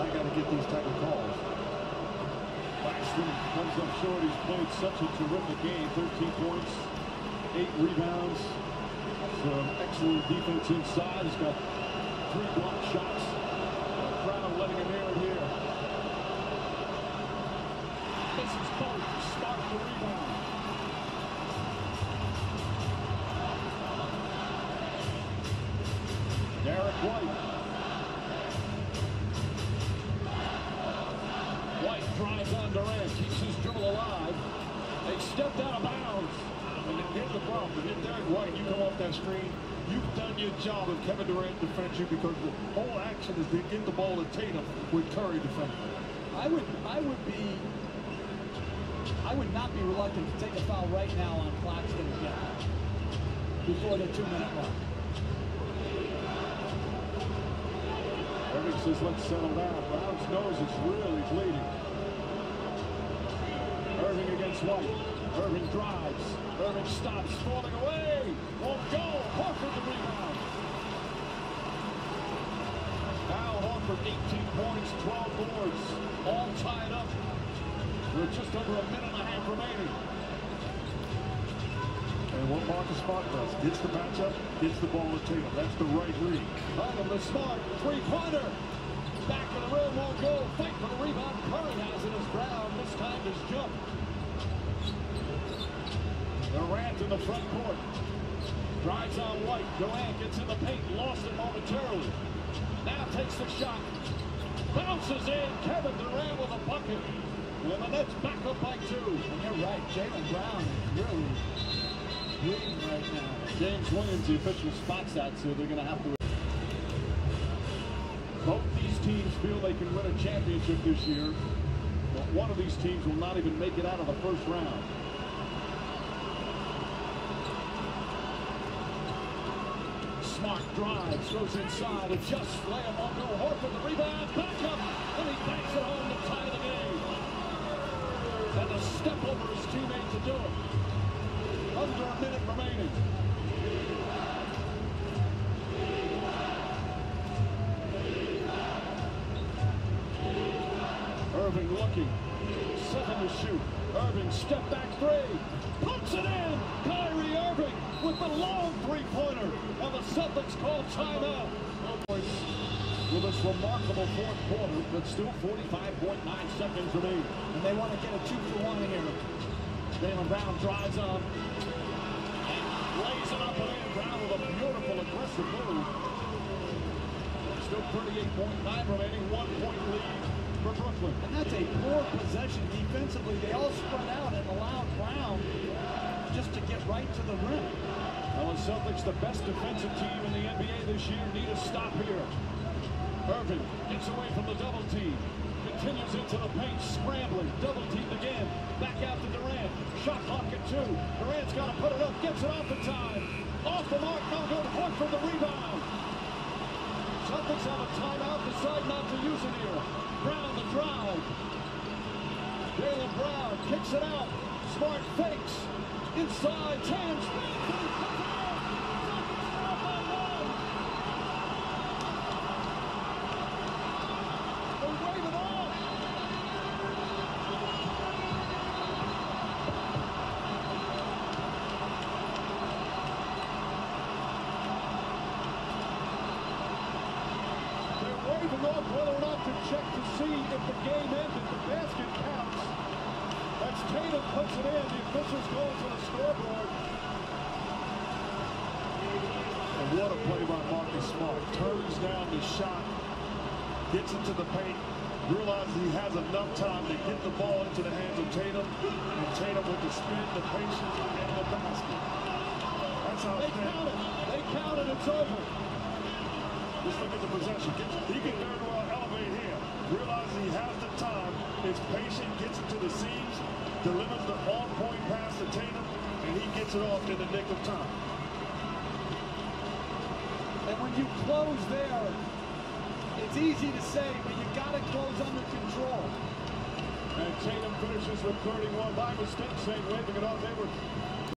I got to get these type of calls. Claxton comes up short. He's played such a terrific game. 13 points, 8 rebounds, some excellent defense inside. He's got 3 block shots. Crowd letting him air it here. This is both. Smart the rebound. Derek White. White drives on Durant, keeps his dribble alive. They stepped out of bounds. And here's the problem. If you're Derek White, you come off that screen, you've done your job if Kevin Durant defends you, because the whole action is to get the ball to Tatum with Curry defending. I would not be reluctant to take a foul right now on Claxton again before the 2-minute mark. Irving says, let's settle down. Brown's nose is really bleeding. Irving against White. Irving drives. Irving stops, falling away. Won't go. Horford the rebound. Al Horford, 18 points, 12 boards, all tied up with just over a minute and a half remaining. And what Marcus Smart does, gets the matchup, gets the ball to Tatum. That's the right read. Bottom to Smart, three-pointer. Back of the rim, won't go. Fight for the rebound. Curry has it as Brown mistimed his jump. Durant in the front court. Drives on White. Durant gets in the paint, lost it momentarily. Now takes the shot. Bounces in. Kevin Durant with a bucket. And the Nets back up by 2. And you're right, Jaylen Brown is really bleeding right now. James Williams, the official, spots that, so they're going to have to. Both these teams feel they can win a championship this year, but one of these teams will not even make it out of the first round. Smart drives, goes inside, adjusts, layup on no. Horford the rebound, back up, and he banks it home to tie the game. And to step over his teammate to do it. Under a minute remaining. Irving looking, 7 to shoot. Irving step back 3, puts it in. Kyrie Irving with the long 3-pointer, and the Celtics call timeout. With this remarkable fourth quarter, but still 45.9 seconds remain. And they want to get a 2-for-1 here. Jaylen Brown drives on and lays it up and in. Brown with a beautiful aggressive move. Still 38.9 remaining, 1-point lead for Brooklyn. And that's a poor possession defensively. They all spread out and allowed Brown just to get right to the rim. Well, the Celtics, the best defensive team in the NBA this year, need a stop here. Irving gets away from the double team. Continues into the paint, scrambling, double teamed again. Back out to Durant. Shot clock at 2. Durant's got to put it up, gets it off in time. Off the mark, no good. Horford the rebound. Celtics have a timeout, decide not to use it here. Brown the drive. Jaylen Brown kicks it out. Smart fakes. Inside, Tams. Whether or not to check to see if the game ended. The basket counts. That's Tatum puts it in. The officials go to the scoreboard. And what a play by Marcus Smart. Turns down the shot, gets into the paint, realizes he has enough time to get the ball into the hands of Tatum. And Tatum with the spin, the patience, and the basket. That's how they count it. They count it. It's over. Just look at the possession. He can very well elevate here. Realizes he has the time, is patient, gets it to the seams, delivers the on-point pass to Tatum, and he gets it off in the nick of time. And when you close there, it's easy to say, but you got to close under control. And Tatum finishes with 31 by mistake, saying waving it off. They were